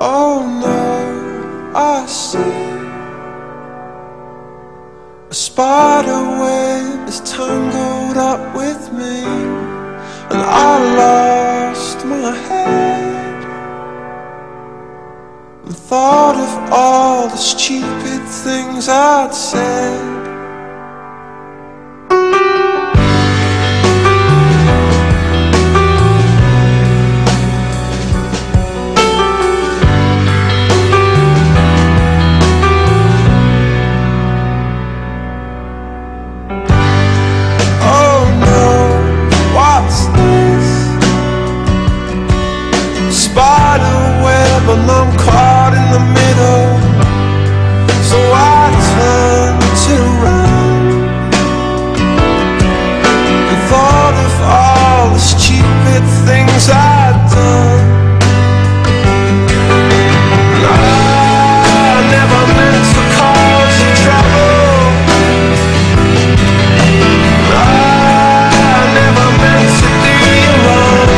Oh no, I see a spider web is tangled up with me, and I lost my head and thought of all the stupid things I'd said. And I'm caught in the middle, so I turned to run and thought of all the stupid things I'd done. I never meant to cause you trouble. I never meant to do you wrong.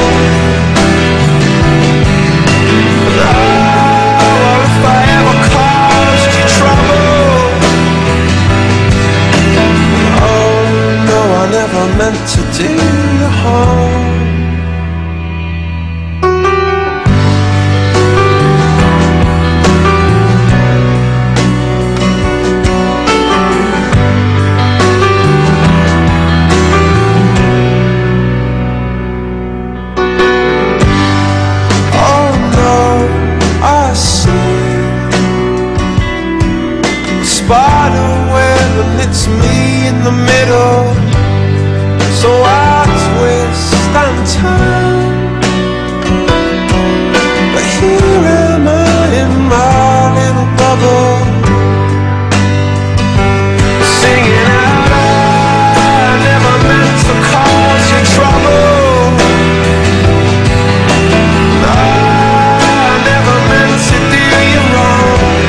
Meant to do you harm. Oh no, I see a spider web and it's me in the middle. So I twist and turn, but here am I in my little bubble, singing out, I never meant to cause you trouble. I never meant to do you wrong.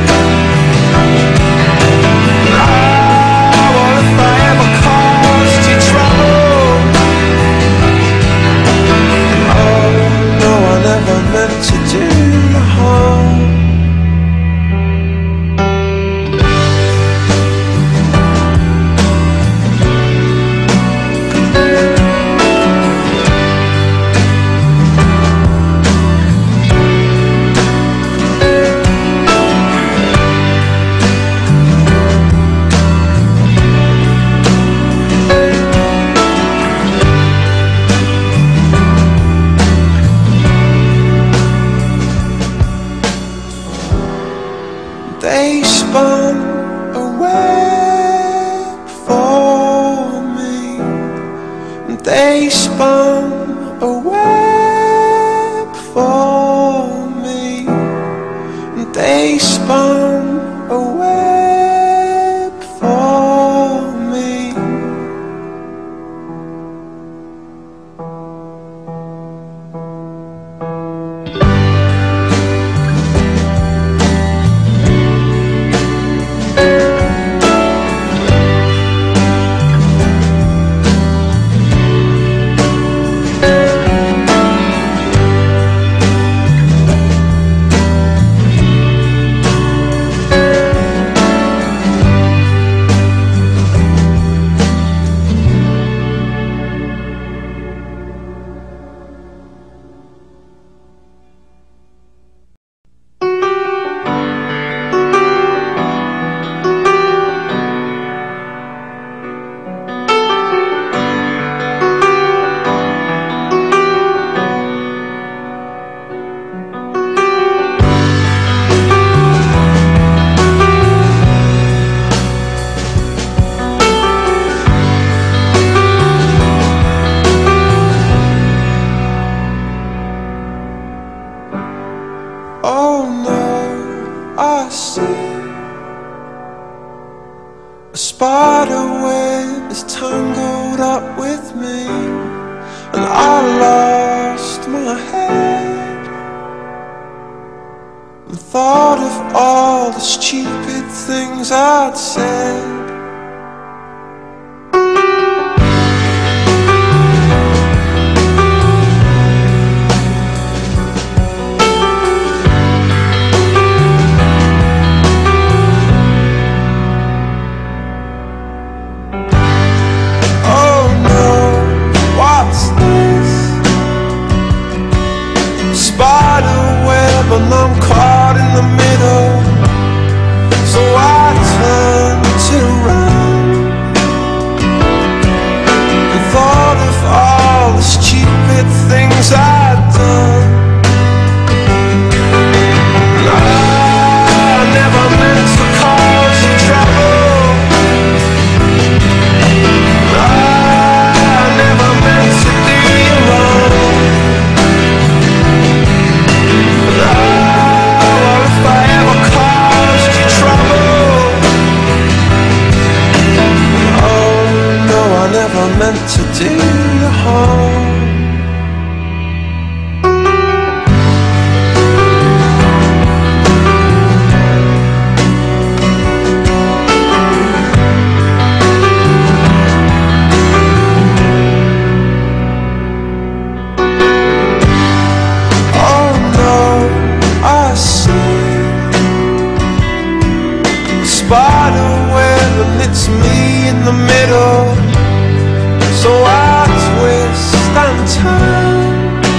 What if I ever caused you trouble? Never meant to do you harm. They spun a web for me, and they spun a web for me, and they spun a web for me. Oh no, I see a spider web is tangled up with me, and I lost my head and thought of all the stupid things I'd said. spider web and it's me in the middle. So I twist and turn,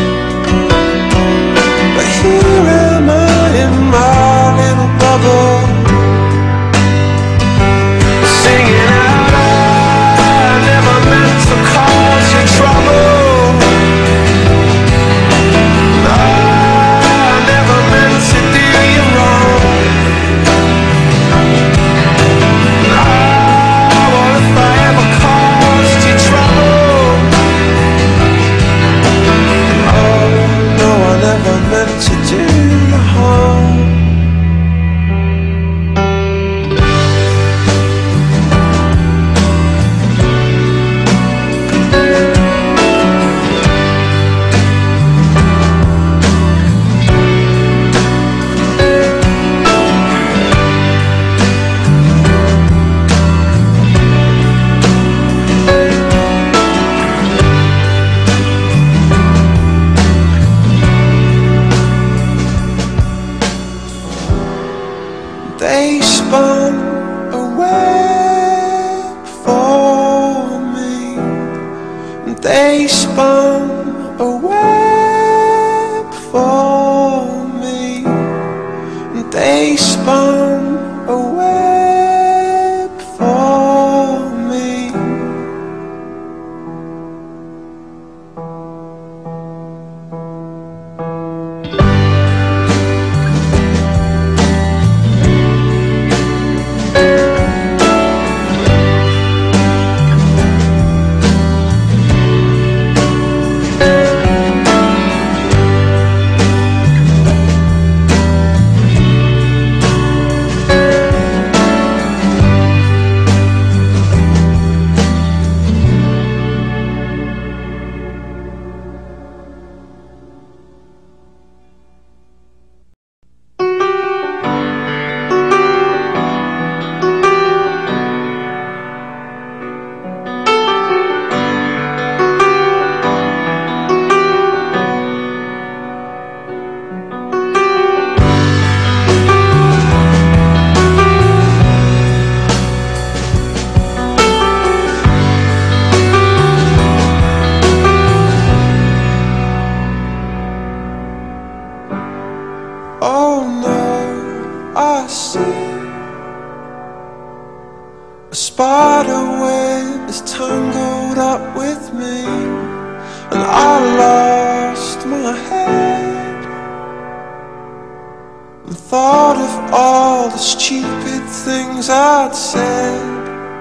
but here am I in my little bubble, singing out, I never meant to cause you trouble. I never meant to do you wrong. What if I ever caused you trouble? Oh no, I never meant to do you harm. They spun a web for me. They spun a web for me. They spun a web for me. Oh no, I see a spider web is tangled up with me, and I lost my head and thought of all the stupid things I'd said.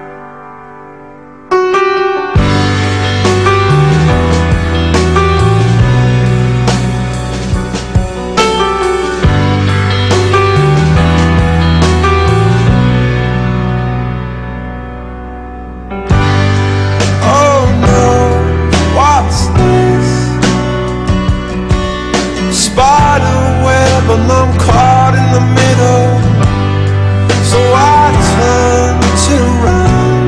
Spider web and I'm caught in the middle, so I turn to run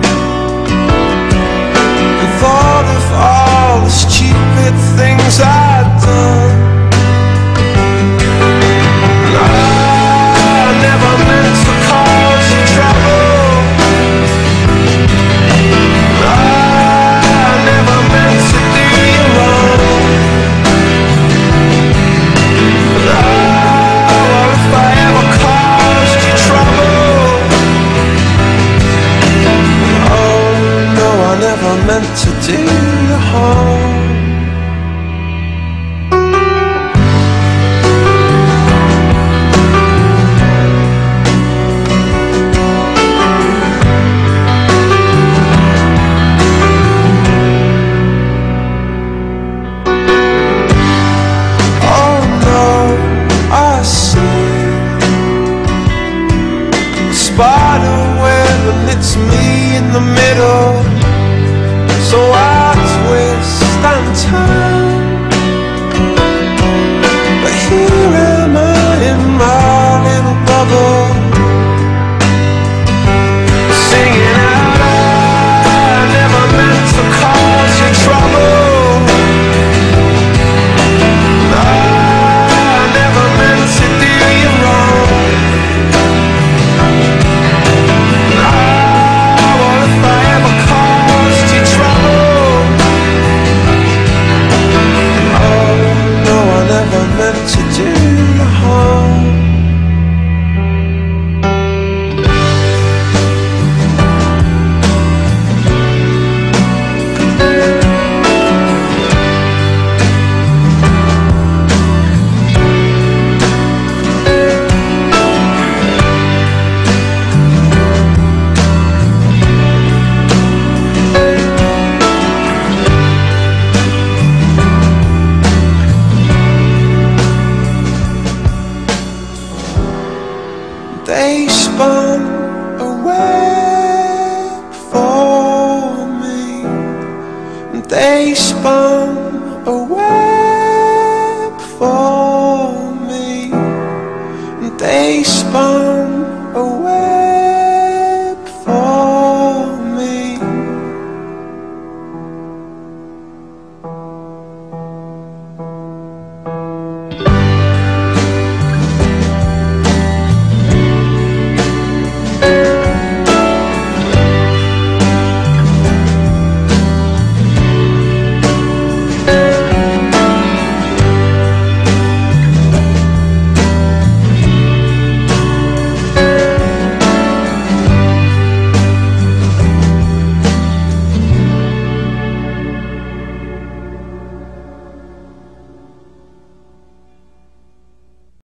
and thought of all the stupid things I'd done. I never meant to cause you trouble. I never meant to do you wrong. What if I ever caused you trouble? Oh no, I never meant to do you harm. Spider web and it's me in the middle, so I twist and turn, but here am I in my little bubble, singing out, I never meant to cause you trouble. I never meant to do you wrong. spun a web for me. They spun a web for me. They spun